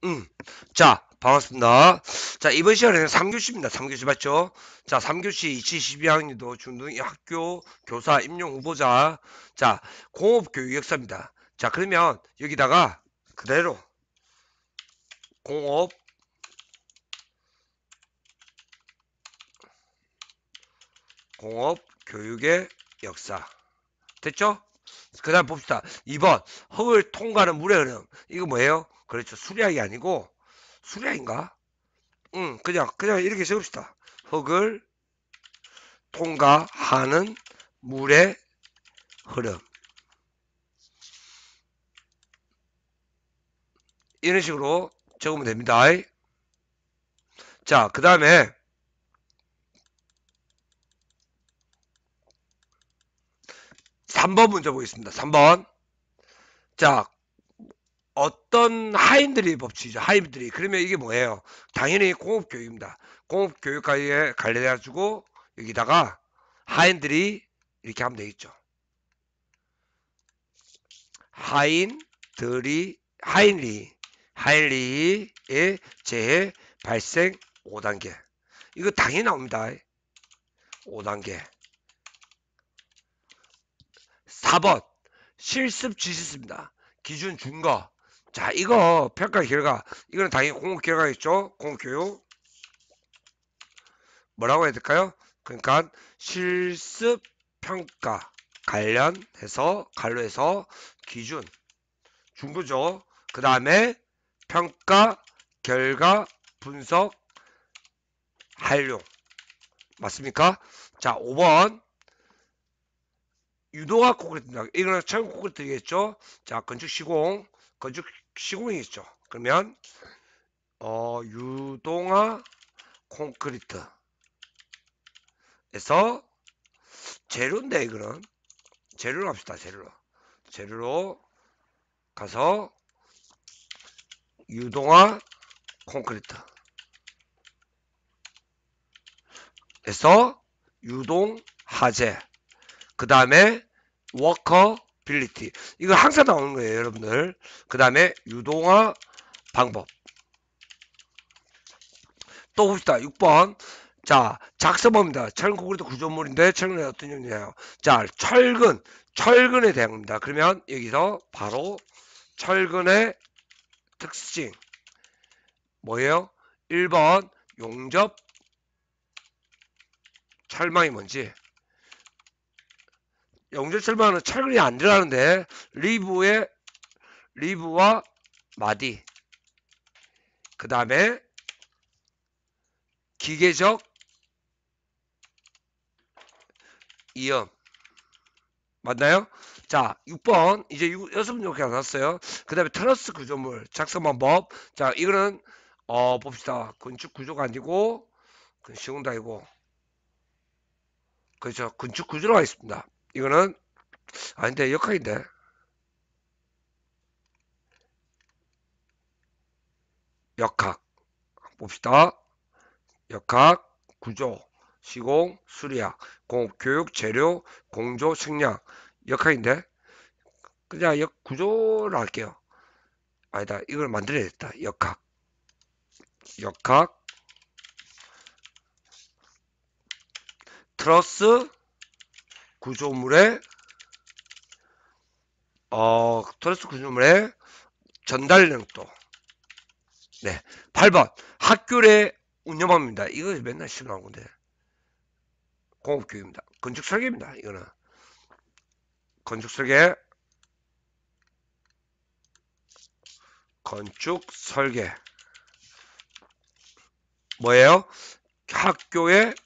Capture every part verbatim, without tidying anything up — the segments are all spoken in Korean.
음. 자, 반갑습니다. 자, 이번 시간에는 삼 교시입니다. 삼 교시 맞죠? 자, 삼 교시 이천이십이 학년도 중등 학교 교사 임용 후보자. 자, 공업교육 역사입니다. 자, 그러면 여기다가 그대로 공업, 공업 교육의 역사. 됐죠? 그 다음 봅시다. 이 번, 흙을 통과하는 물의 흐름. 이거 뭐예요? 그렇죠. 수량이 아니고, 수량인가? 응, 그냥, 그냥 이렇게 적읍시다. 흙을 통과하는 물의 흐름. 이런 식으로 적으면 됩니다. 자, 그 다음에 삼 번 문제 보겠습니다. 삼 번. 자, 어떤 하인들이 법칙이죠. 하인들이. 그러면 이게 뭐예요? 당연히 공업교육입니다. 공업교육과에 관련해가지고 여기다가 하인들이 이렇게 하면 되겠죠. 하인들이, 하인리, 하인리의 재해 발생 오 단계. 이거 당연히 나옵니다. 오 단계. 사 번 실습 지시습니다. 기준 준거. 자, 이거 평가 결과. 이거는 당연히 공업 결과겠죠. 공업 교육. 뭐라고 해야 될까요? 그러니까 실습 평가 관련해서 관로해서 기준 준거죠. 그 다음에 평가 결과 분석 활용. 맞습니까? 자, 오 번 유도화 콘크리트입니다. 이거는 철 콘크리트겠죠. 자, 건축 시공, 건축 시공이겠죠. 그러면 어, 유동화 콘크리트에서 재료인데 이거는 재료로 합시다. 재료로 재료로 가서 유동화 콘크리트에서 유동 하재, 그 다음에 워커빌리티. 이거 항상 나오는 거예요, 여러분들. 그 다음에 유동화 방법. 또 봅시다. 육 번. 자, 작성법입니다. 철근 콘크리트 구조물인데 철근의 어떤 종류냐요? 자, 철근, 철근에 대한 겁니다. 그러면 여기서 바로 철근의 특징 뭐예요? 일 번 용접 철망이 뭔지. 용접 철망은 철근이 안 들어가는데 리브의 리브와 마디, 그 다음에 기계적 이염. 맞나요? 자, 육 번. 이제 육 번 이렇게 나왔어요. 그 다음에 트러스 구조물 작성 방법. 자, 이거는 어 봅시다. 건축 구조가 아니고 시공다이고, 그렇죠. 건축 구조가 있습니다. 이거는 아닌데 역학인데. 역학 봅시다. 역학 구조 시공 수리학 공업 교육 재료 공조 식량. 역학인데 그냥 역 구조를 할게요. 아니다, 이걸 만들어야겠다. 역학 역학 트러스 구조물의 어 트러스 구조물의 전달력도. 네. 팔 번 학교 내 운영합니다. 이거 맨날 시험 나온 건데 공업교육입니다. 건축 설계입니다. 이거는 건축 설계, 건축 설계 뭐예요? 학교의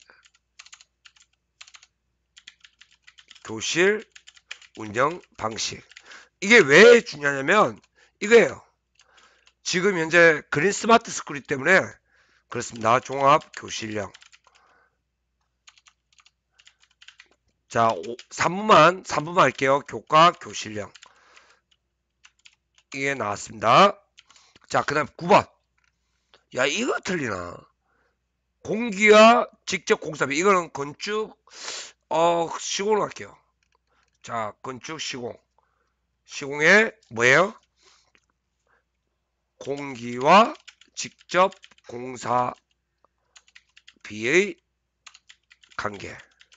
교실 운영 방식. 이게 왜 중요하냐면 이거예요. 지금 현재 그린 스마트 스쿨이기 때문에 그렇습니다. 종합 교실형. 자, 삼 분만 삼 분만 할게요. 교과 교실형. 이게 나왔습니다. 자, 그 다음 구 번. 야, 이거 틀리나? 공기와 직접 공사비. 이거는 건축 어 시공으로 할게요. 자, 건축 시공. 시공에 뭐예요? 공기와 직접 공사비의 관계.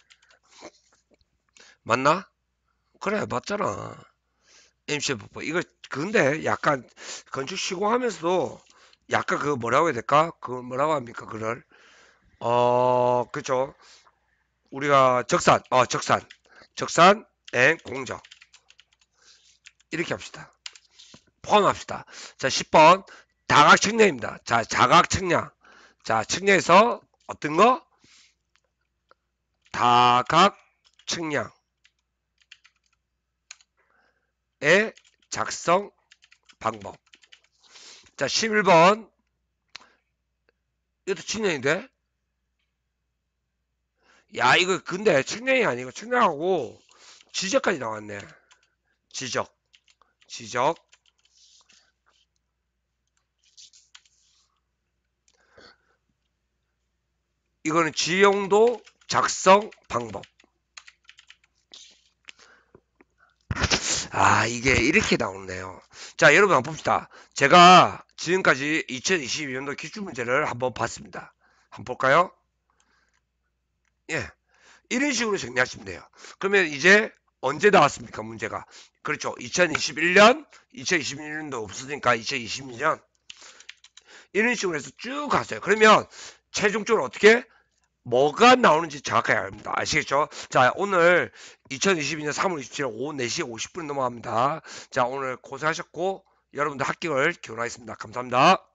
맞나? 그래, 맞잖아. 엠씨에프법. 이거, 근데 약간 건축 시공하면서도 약간 그 뭐라고 해야 될까? 그 뭐라고 합니까? 그걸. 어, 그죠. 우리가 적산, 어, 적산. 적산, 앤 공적. 이렇게 합시다. 포함합시다. 자, 십 번. 다각측량입니다. 자, 자각측량. 자, 측량에서 어떤 거? 다각측량의 작성 방법. 자, 십일 번. 이것도 측량인데? 야, 이거 근데 측량이 아니고 측량하고 지적까지 나왔네. 지적. 지적. 이거는 지용도 작성 방법. 아, 이게 이렇게 나오네요. 자, 여러분 한번 봅시다. 제가 지금까지 이천이십이 년도 기출문제를 한번 봤습니다. 한번 볼까요? 예. 이런 식으로 정리하시면 돼요. 그러면 이제 언제 나왔습니까? 문제가. 그렇죠. 이천이십일 년, 이천이십일 년도 없으니까 이천이십이 년. 이런 식으로 해서 쭉 갔어요. 그러면 최종적으로 어떻게? 뭐가 나오는지 정확하게 알입니다. 아시겠죠? 자, 오늘 이천이십이 년 삼월 이십칠 일 오후 네 시 오십 분 넘어갑니다. 자, 오늘 고생하셨고 여러분들 합격을 기원하겠습니다. 감사합니다.